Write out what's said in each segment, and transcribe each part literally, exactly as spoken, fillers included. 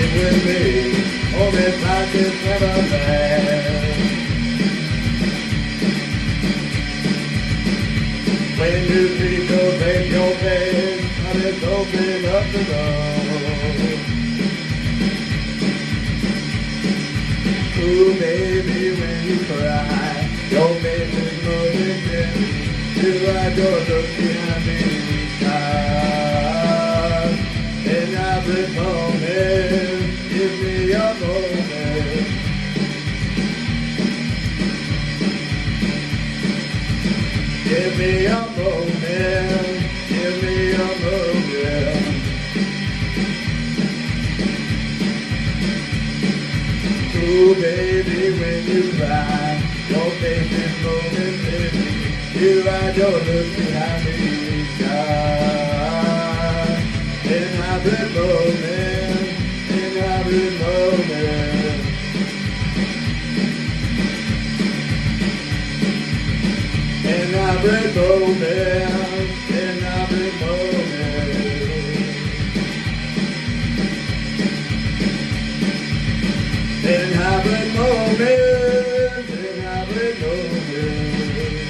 with me, only time can never last. When you see your face, your face, I just open up the door. Ooh, baby, when you cry, your face is moving gently. You hide your look behind me, God. And every moment, give me a moment. Give me a moment, give me a moment. Ooh, baby, when you cry, your face is moving, baby. You hide your look behind me, God. In every moment, in every moment. In every moment, in every moment. In every moment, in every moment.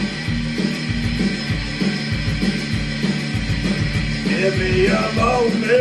Give me a moment.